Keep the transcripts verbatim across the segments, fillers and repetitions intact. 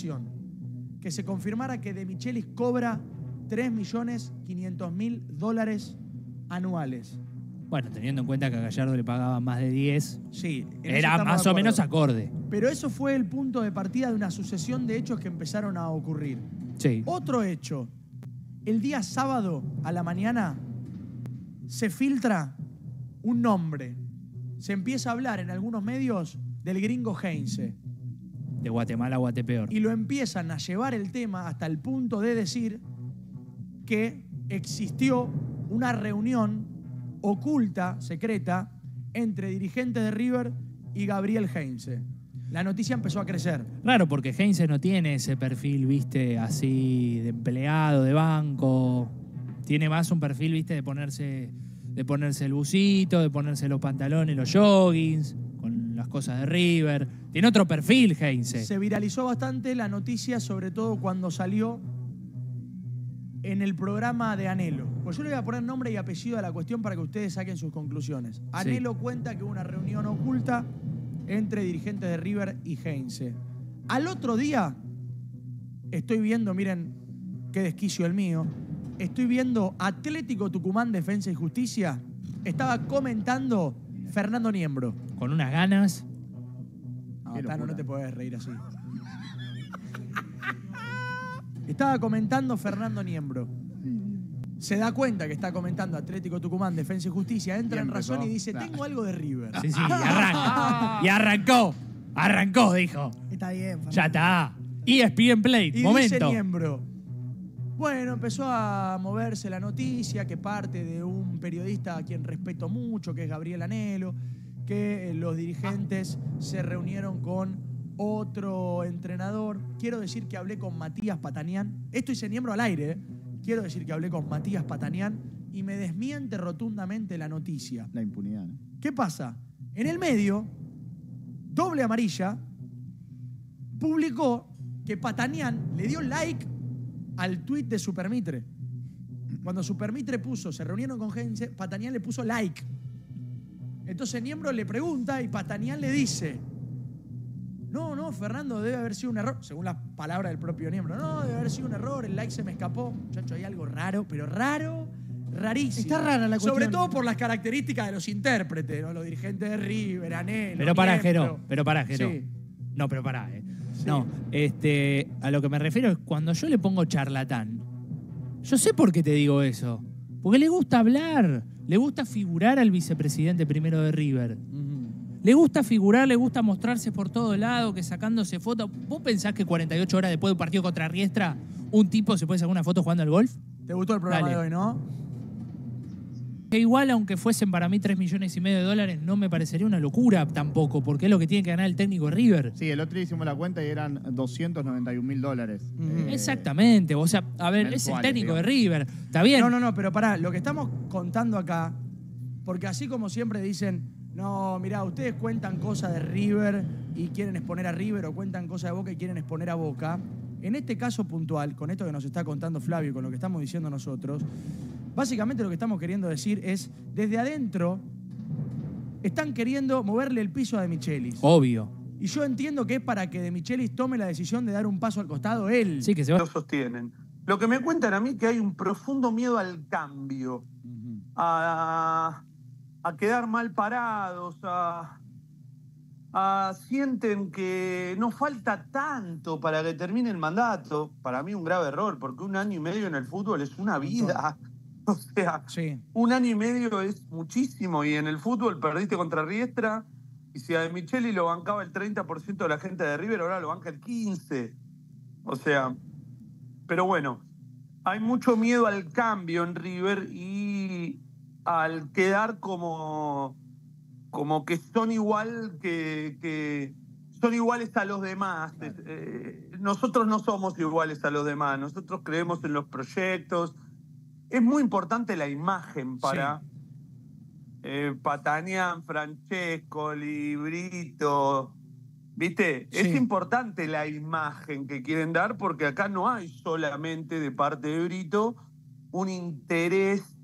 sucesión. Que se confirmara que De Michelis cobra tres millones quinientos mil dólares anuales. Bueno, teniendo en cuenta que a Gallardo le pagaban más de diez, sí, era más o menos acorde. Pero eso fue el punto de partida de una sucesión de hechos que empezaron a ocurrir. Sí. Otro hecho. El día sábado a la mañana se filtra un nombre. Se empieza a hablar en algunos medios del gringo Heinze. De Guatemala a Guatepeor. Y lo empiezan a llevar el tema hasta el punto de decir que existió una reunión oculta, secreta, entre dirigentes de River y Gabriel Heinze. La noticia empezó a crecer. Raro, porque Heinze no tiene ese perfil, viste, así de empleado, de banco. Tiene más un perfil, viste, de ponerse, de ponerse el busito, de ponerse los pantalones, los joggings, con las cosas de River. Tiene otro perfil, Heinze. Se viralizó bastante la noticia, sobre todo cuando salió en el programa de Anhelo. Pues yo le voy a poner nombre y apellido a la cuestión para que ustedes saquen sus conclusiones. Anhelo sí. Cuenta que hubo una reunión oculta entre dirigentes de River y Heinze. Al otro día, estoy viendo, miren qué desquicio el mío, estoy viendo Atlético Tucumán Defensa y Justicia, estaba comentando Fernando Niembro. Con unas ganas. No, Tano, no te podés reír así. Estaba comentando Fernando Niembro. Se da cuenta que está comentando Atlético Tucumán, Defensa y Justicia, entra en razón y dice, tengo algo de River. Sí, sí, y arranca. Y arrancó. Arrancó, dijo. Está bien, Fernando. Ya está. E S P N Play, y momento. Dice Niembro. Bueno, empezó a moverse la noticia que parte de un periodista a quien respeto mucho, que es Gabriel Anhelo, que los dirigentes se reunieron con otro entrenador. Quiero decir que hablé con Matías Patanián. Esto hice Niembro al aire, ¿eh? Quiero decir que hablé con Matías Patanián y me desmiente rotundamente la noticia. La impunidad, ¿no? ¿Qué pasa? En el medio, Doble Amarilla publicó que Patanián le dio like al tuit de Supermitre. Cuando Supermitre puso, se reunieron con Heinze, Patanián le puso like. Entonces Niembro le pregunta y Patanián le dice: no, no, Fernando, debe haber sido un error. Según las palabras del propio Niembro. No, debe haber sido un error, el like se me escapó. Muchacho, hay algo raro, pero raro, rarísimo. Está rara la cuestión. Sobre todo por las características de los intérpretes, ¿no? Los dirigentes de River, Anhelo, Pero pará, Niembro. Jero, pero pará, Jero. Sí. No, pero pará, eh. Sí. No, este, a lo que me refiero es cuando yo le pongo charlatán. Yo sé por qué te digo eso. Porque le gusta hablar, le gusta figurar al vicepresidente primero de River. Le gusta figurar, le gusta mostrarse por todo lado, que sacándose fotos. ¿Vos pensás que cuarenta y ocho horas después de un partido contra Riestra, un tipo se puede sacar una foto jugando al golf? ¿Te gustó el programa Dale. de hoy, no? Que igual, aunque fuesen para mí tres millones y medio de dólares, no me parecería una locura tampoco, porque es lo que tiene que ganar el técnico de River. Sí, el otro día hicimos la cuenta y eran doscientos noventa y un mil dólares. Mm. Eh, Exactamente. O sea, a ver, es el mensuales, técnico de digamos. River. Está bien. No, no, no, pero pará, lo que estamos contando acá, porque así como siempre dicen, no, mirá, ustedes cuentan cosas de River y quieren exponer a River, o cuentan cosas de Boca y quieren exponer a Boca. En este caso puntual, con esto que nos está contando Flavio y con lo que estamos diciendo nosotros, básicamente lo que estamos queriendo decir es, desde adentro, están queriendo moverle el piso a De Michelis. Obvio. Y yo entiendo que es para que De Michelis tome la decisión de dar un paso al costado él. Sí, que se va. Lo sostienen. Lo que me cuentan a mí es que hay un profundo miedo al cambio, a, a quedar mal parados, a, a sienten que no falta tanto para que termine el mandato. Para mí un grave error, porque un año y medio en el fútbol es una vida. O sea, Sí. un año y medio es muchísimo, y en el fútbol perdiste contra Riestra, y si a De Micheli lo bancaba el treinta por ciento de la gente de River, ahora lo banca el quince por ciento. O sea, pero bueno, hay mucho miedo al cambio en River y al quedar como, como que son igual que, que son iguales a los demás. Eh, nosotros no somos iguales a los demás, nosotros creemos en los proyectos. Es muy importante la imagen para sí. eh, Patanián, Francesco, Librito. ¿Viste? Sí. Es importante la imagen que quieren dar, porque acá no hay solamente de parte de Brito un interés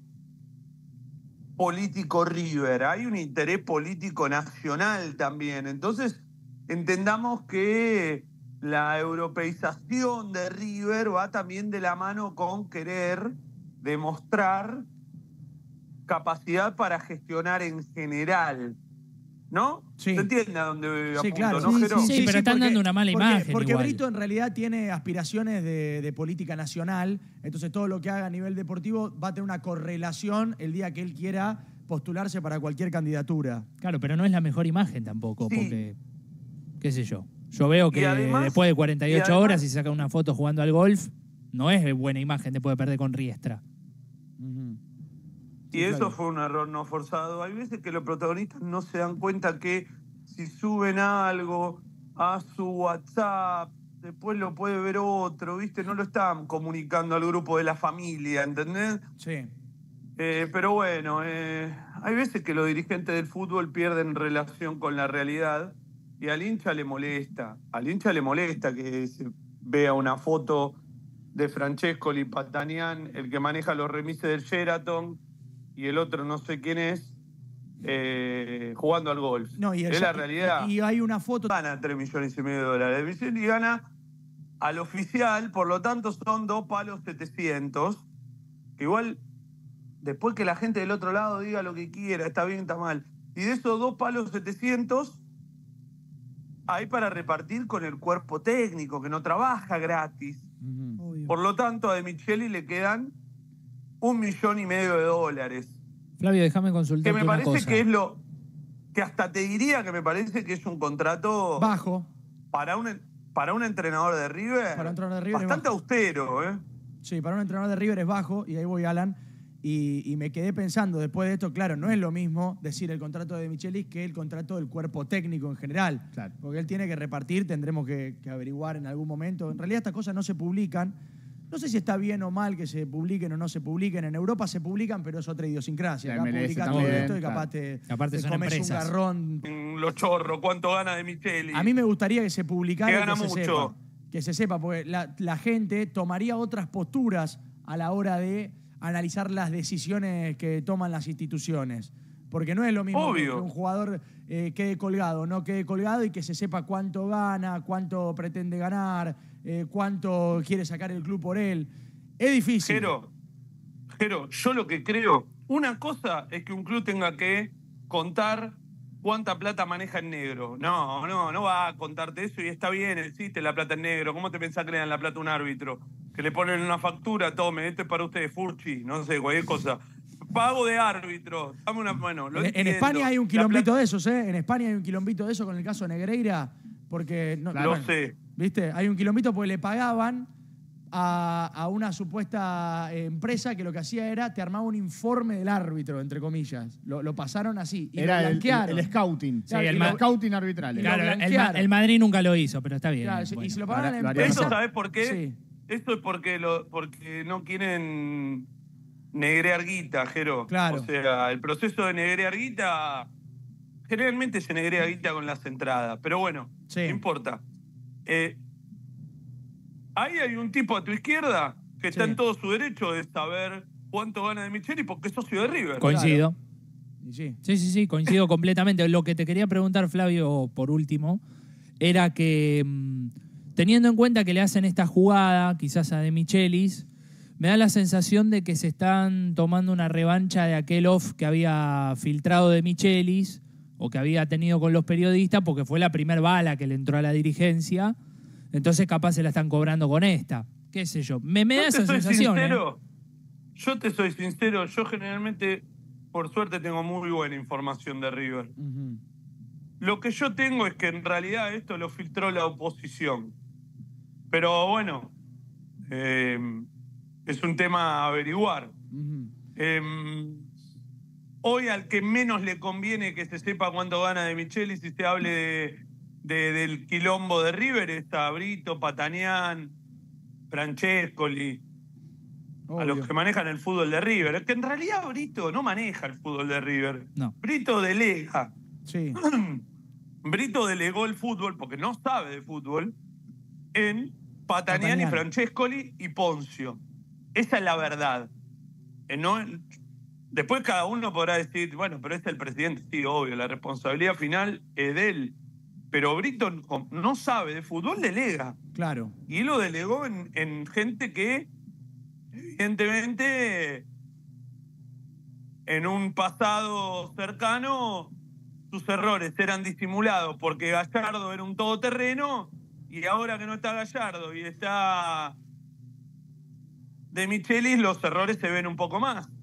político River, hay un interés político nacional también. Entonces, entendamos que la europeización de River va también de la mano con querer demostrar capacidad para gestionar en general, ¿no? Sí. ¿Se entiende a dónde Sí, apunto, claro. no, Sí, Jero? sí, pero están dando una mala porque, imagen Porque igual. Brito en realidad tiene aspiraciones de, de política nacional, entonces todo lo que haga a nivel deportivo va a tener una correlación el día que él quiera postularse para cualquier candidatura. Claro, pero no es la mejor imagen tampoco, Sí. porque, qué sé yo. Yo veo que Y además- después de cuarenta y y ocho además- horas y saca una foto jugando al golf, no es buena imagen después de perder con Riestra. Ujú. Y Sí, eso claro. fue un error no forzado. Hay veces que los protagonistas no se dan cuenta que si suben algo a su WhatsApp, después lo puede ver otro, ¿viste? No lo están comunicando al grupo de la familia, ¿entendés? Sí. Eh, pero bueno, eh, hay veces que los dirigentes del fútbol pierden relación con la realidad y al hincha le molesta. Al hincha le molesta que se vea una foto de Francescoli, Patanián, el que maneja los remises del Sheraton, y el otro no sé quién es, eh, jugando al golf. No, y el- es la realidad. Y hay una foto. Gana tres millones y medio de dólares. Y gana al oficial, por lo tanto son dos palos setecientos. Que igual, después que la gente del otro lado diga lo que quiera, está bien, está mal. Y de esos dos palos setecientos, hay para repartir con el cuerpo técnico, que no trabaja gratis. Ujú. Obvio. Por lo tanto, a De Micheli le quedan un millón y medio de dólares. Flavio, déjame Que consultarte me una parece cosa. que es lo... Que hasta te diría que me parece que es un contrato Bajo. para un, para un entrenador de River, Para un entrenador de River es bastante bajo. austero, ¿eh? Sí, para un entrenador de River es bajo, y ahí voy, Alan. Y, y me quedé pensando, después de esto, claro, no es lo mismo decir el contrato de Michelis que el contrato del cuerpo técnico en general. Claro. Porque él tiene que repartir, tendremos que, que averiguar en algún momento. En realidad estas cosas no se publican. No sé si está bien o mal que se publiquen o no se publiquen. En Europa se publican, pero es otra idiosincrasia. La Acá M L S publicás todo también, esto y capaz claro. te, Aparte te son comes empresas. un garrón. En Los chorros, ¿cuánto gana De Micheli? A mí me gustaría que se publicara Que y gana que se mucho. sepa. Que se sepa, porque la, la gente tomaría otras posturas a la hora de analizar las decisiones que toman las instituciones. Porque no es lo mismo Obvio. que un jugador eh, quede colgado, no quede colgado y que se sepa cuánto gana, cuánto pretende ganar, eh, cuánto quiere sacar el club por él. Es difícil. Jero, Jero, yo lo que creo, una cosa es que un club tenga que contar cuánta plata maneja en negro. No, no, no va a contarte eso y está bien, existe la plata en negro. ¿Cómo te pensás que le dan la plata a un árbitro? Que le ponen una factura, tome, esto es para ustedes, Furchi, no sé, cualquier cosa. Pago de árbitro, dame una mano. Lo En, en entiendo. España hay un La quilombito plata- de esos, ¿eh? En España hay un quilombito de eso con el caso de Negreira, porque... No, Lo bueno, sé. ¿Viste? Hay un quilombito porque le pagaban a, a una supuesta eh, empresa que lo que hacía era, te armaba un informe del árbitro, entre comillas. Lo, lo pasaron así. Y Era lo el, blanquearon. el scouting. Sí, el el ma- scouting arbitral. y era. lo Claro, el, blanquearon. Ma- el Madrid nunca lo hizo, pero está bien. Claro, bueno. y si lo pagaban a la Ahora- ahora empresa... ¿Eso sabes por qué? Sí. Esto es porque, lo, porque no quieren negrear guita, Jero. Claro. O sea, el proceso de negrear guita, generalmente se negrea guita con las entradas. Pero bueno, Sí. no importa. Eh, ahí hay un tipo a tu izquierda que está Sí. en todo su derecho de saber cuánto gana De Micheli porque es socio de River. Coincido. Y sí. Sí, sí, sí, coincido completamente. Lo que te quería preguntar, Flavio, por último, era que mm, teniendo en cuenta que le hacen esta jugada, quizás a De Michelis, me da la sensación de que se están tomando una revancha de aquel off que había filtrado De Michelis o que había tenido con los periodistas, porque fue la primer bala que le entró a la dirigencia. Entonces capaz se la están cobrando con esta. ¿Qué sé yo? Me, me da Yo esa te soy sensación. ¿eh? sincero, yo te soy sincero, yo generalmente, por suerte, tengo muy buena información de River. Ujú. Lo que yo tengo es que en realidad esto lo filtró la oposición. Pero bueno, eh, es un tema a averiguar. Ujú. Eh, hoy al que menos le conviene que se sepa cuánto gana De Michelis y se hable de, de- del quilombo de River está Brito, Patanián, Francescoli, a los Obvio. que manejan el fútbol de River. Es que en realidad Brito no maneja el fútbol de River. No. Brito delega. Sí. Brito delegó el fútbol, porque no sabe de fútbol, en Patanián, Patanián. y Francescoli y Poncio. Esa es la verdad. Eh, no- después cada uno podrá decir, bueno, pero es el presidente. Sí, obvio, la responsabilidad final es de él. Pero Brito no sabe de fútbol, delega. Claro. Y lo delegó en, en gente que, evidentemente, en un pasado cercano, sus errores eran disimulados porque Gallardo era un todoterreno y ahora que no está Gallardo y está De Michelis, los errores se ven un poco más.